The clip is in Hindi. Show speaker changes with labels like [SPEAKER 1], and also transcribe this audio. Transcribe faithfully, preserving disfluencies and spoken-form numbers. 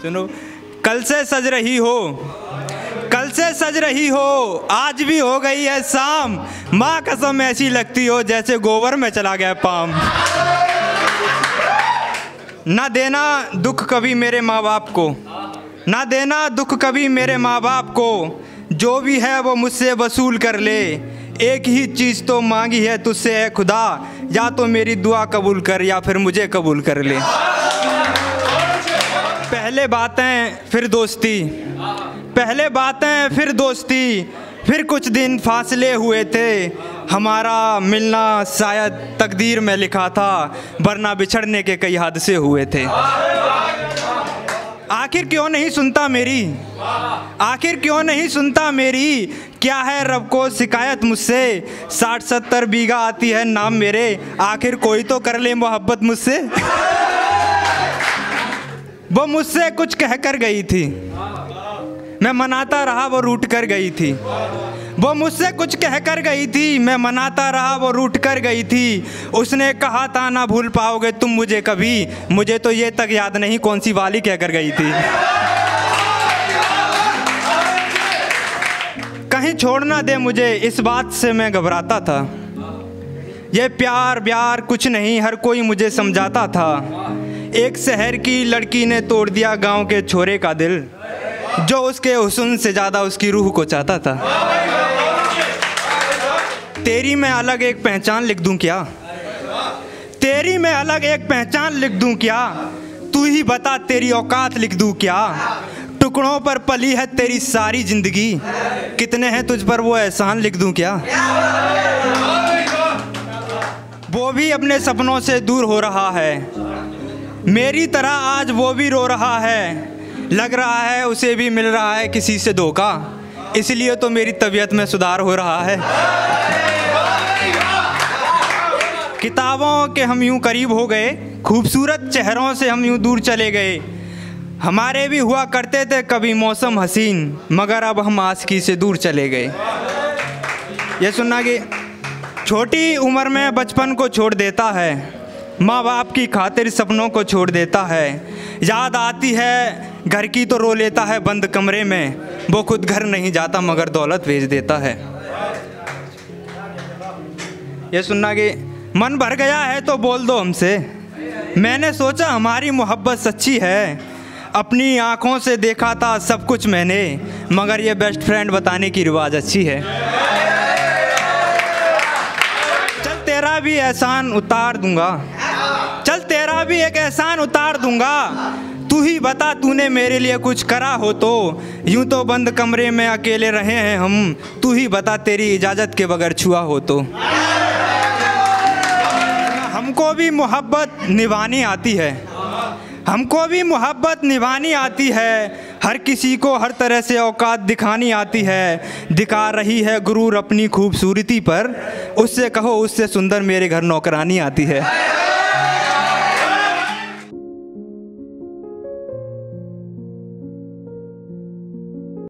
[SPEAKER 1] सुनो, कल से सज रही हो, कल से सज रही हो, आज भी हो गई है शाम, माँ कसम ऐसी लगती हो जैसे गोबर में चला गया पाम। ना देना दुख कभी मेरे माँ बाप को, ना देना दुख कभी मेरे माँ बाप को, जो भी है वो मुझसे वसूल कर ले। एक ही चीज़ तो मांगी है तुझसे है खुदा, या तो मेरी दुआ कबूल कर या फिर मुझे कबूल कर ले। पहले बातें फिर दोस्ती, पहले बातें फिर दोस्ती, फिर कुछ दिन फासले हुए थे, हमारा मिलना शायद तकदीर में लिखा था, वरना बिछड़ने के कई हादसे हुए थे। आखिर क्यों नहीं सुनता मेरी, आखिर क्यों नहीं सुनता मेरी, क्या है रब को शिकायत मुझसे, साठ सत्तर बीघा आती है नाम मेरे, आखिर कोई तो कर ले मोहब्बत मुझसे। वो मुझसे कुछ कह कर गई थी, मैं मनाता रहा वो रूठ कर गई थी। वो मुझसे कुछ कह कर गई थी, मैं मनाता रहा वो रूठ कर गई थी। उसने कहा था ना भूल पाओगे तुम मुझे कभी, मुझे तो ये तक याद नहीं कौन सी वाली कह कर गई थी। कहीं छोड़ ना दे मुझे, इस बात से मैं घबराता था। ये प्यार ब्यार कुछ नहीं, हर कोई मुझे समझाता था। एक शहर की लड़की ने तोड़ दिया गांव के छोरे का दिल, जो उसके हुस्न से ज़्यादा उसकी रूह को चाहता था। तेरी मैं अलग एक पहचान लिख दूं क्या, तेरी मैं अलग एक पहचान लिख दूं क्या, तू ही बता तेरी औकात लिख दूं क्या। टुकड़ों पर पली है तेरी सारी जिंदगी, कितने हैं तुझ पर वो एहसान लिख दूं क्या। वो भी अपने सपनों से दूर हो रहा है, मेरी तरह आज वो भी रो रहा है। लग रहा है उसे भी मिल रहा है किसी से धोखा, इसलिए तो मेरी तबीयत में सुधार हो रहा है। किताबों के हम यूं करीब हो गए, खूबसूरत चेहरों से हम यूं दूर चले गए। हमारे भी हुआ करते थे कभी मौसम हसीन, मगर अब हम आशिकी से दूर चले गए। ये सुनना कि छोटी उम्र में बचपन को छोड़ देता है, माँ बाप की खातिर सपनों को छोड़ देता है। याद आती है घर की तो रो लेता है बंद कमरे में, वो खुद घर नहीं जाता मगर दौलत भेज देता है। ये सुनना कि मन भर गया है तो बोल दो हमसे, मैंने सोचा हमारी मोहब्बत सच्ची है। अपनी आँखों से देखा था सब कुछ मैंने, मगर ये बेस्ट फ्रेंड बताने की रिवाज अच्छी है। चल तेरा भी एहसान उतार दूंगा, चल तेरा भी एक एहसान उतार दूंगा। तू ही बता तूने मेरे लिए कुछ करा हो तो, यूं तो बंद कमरे में अकेले रहे हैं हम। तू ही बता तेरी इजाज़त के बगैर छुआ हो तो। हमको भी मोहब्बत निभानी आती है, हमको भी मोहब्बत निभानी आती है। हर किसी को हर तरह से औकात दिखानी आती है। दिखा रही है गुरूर अपनी खूबसूरती पर, उससे कहो उससे सुंदर मेरे घर नौकरानी आती है।